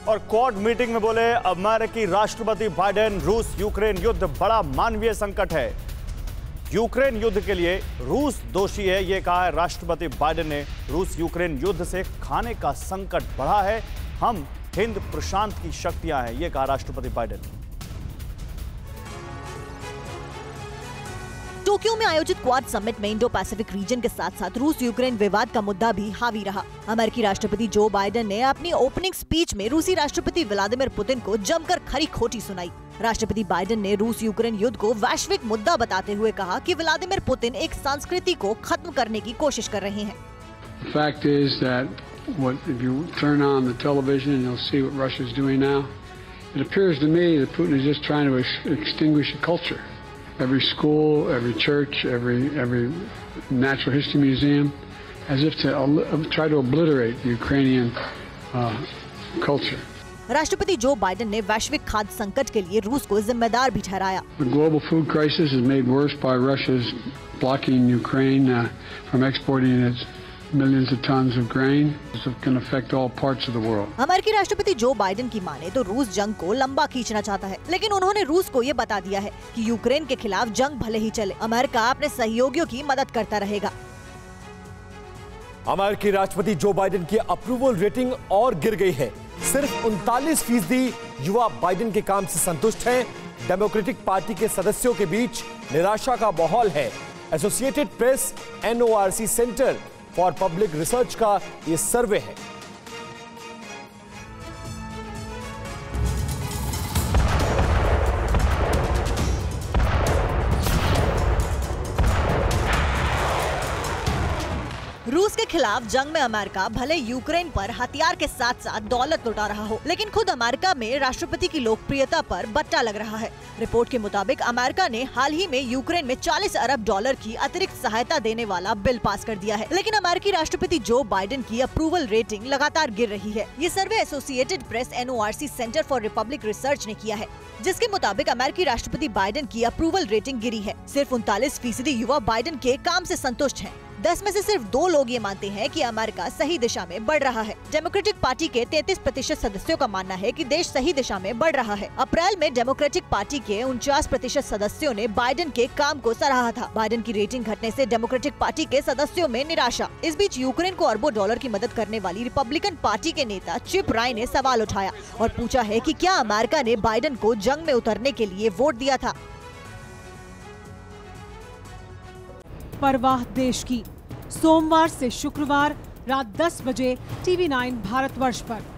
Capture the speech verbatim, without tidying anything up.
और quad meeting में बोले अमेरिकी राष्ट्रपति बाइडेन, रूस यूक्रेन युद्ध बड़ा मानवीय संकट है। यूक्रेन युद्ध के लिए रूस दोषी है, यह कहा है राष्ट्रपति बाइडेन ने। रूस यूक्रेन युद्ध से खाने का संकट बढ़ा है, हम हिंद प्रशांत की शक्तियां हैं, यह कहा राष्ट्रपति बाइडेन ने। टोक्यो में आयोजित क्वाड समिट में इंडो पैसिफिक रीजन के साथ साथ रूस यूक्रेन विवाद का मुद्दा भी हावी रहा। अमेरिकी राष्ट्रपति जो बाइडेन ने अपनी ओपनिंग स्पीच में रूसी राष्ट्रपति व्लादिमीर पुतिन को जमकर खरी खोटी सुनाई। राष्ट्रपति बाइडेन ने रूस यूक्रेन युद्ध को वैश्विक मुद्दा बताते हुए कहा कि व्लादिमीर पुतिन एक संस्कृति को खत्म करने की कोशिश कर रहे हैं। The fact is that what if you turn on the television and you'll see what Russia is doing now. It appears to me that Putin is just trying to ex extinguish a culture. Every school, every church, every every natural history museum, as if to uh, try to obliterate the Ukrainian uh, culture. राष्ट्रपति Joe Biden ने वैश्विक खाद्य संकट के लिए रूस को जिम्मेदार भी ठहराया। The global food crisis is made worse by Russia's blocking Ukraine uh, from exporting its millions of tons of grain. This can affect all parts of the world. अमेरिकी राष्ट्रपति जो बाइडेन की माने तो रूस जंग को लंबा खींचना चाहता है, लेकिन उन्होंने रूस को ये बता दिया है कि यूक्रेन के खिलाफ जंग भले ही चले, अमेरिका अपने सहयोगियों की मदद करता रहेगा। अमेरिकी राष्ट्रपति जो बाइडेन की अप्रूवल रेटिंग और गिर गई है। सिर्फ उनतालीस फीसदी युवा बाइडेन के काम से संतुष्ट हैं। डेमोक्रेटिक पार्टी के सदस्यों के बीच निराशा का माहौल है। Associated Press N O R C centre for public research का ये सर्वे है। रूस के खिलाफ जंग में अमेरिका भले यूक्रेन पर हथियार के साथ साथ दौलत लुटा रहा हो, लेकिन खुद अमेरिका में राष्ट्रपति की लोकप्रियता पर बट्टा लग रहा है। रिपोर्ट के मुताबिक अमेरिका ने हाल ही में यूक्रेन में चालीस अरब डॉलर की अतिरिक्त सहायता देने वाला बिल पास कर दिया है, लेकिन अमेरिकी राष्ट्रपति जो बाइडेन की अप्रूवल रेटिंग लगातार गिर रही है। ये survey Associated Press N O R C centre for republic research ने किया है, जिसके मुताबिक अमेरिकी राष्ट्रपति बाइडेन की अप्रूवल रेटिंग गिरी है। सिर्फ उनतालीस फीसदी युवा बाइडेन के काम से संतुष्ट हैं। दस में से सिर्फ दो लोग ये मानते हैं कि अमेरिका सही दिशा में बढ़ रहा है। डेमोक्रेटिक पार्टी के तैंतीस प्रतिशत सदस्यों का मानना है कि देश सही दिशा में बढ़ रहा है। अप्रैल में डेमोक्रेटिक पार्टी के उनचास प्रतिशत सदस्यों ने बाइडेन के काम को सराहा था। बाइडेन की रेटिंग घटने से डेमोक्रेटिक पार्टी के सदस्यों में निराशा। इस बीच यूक्रेन को अरबों डॉलर की मदद करने वाली रिपब्लिकन पार्टी के नेता चिप राय ने सवाल उठाया और पूछा है कि क्या अमेरिका ने बाइडेन को जंग में उतरने के लिए वोट दिया था। परवाह देश की, सोमवार से शुक्रवार रात दस बजे टीवी नाइन भारतवर्ष पर।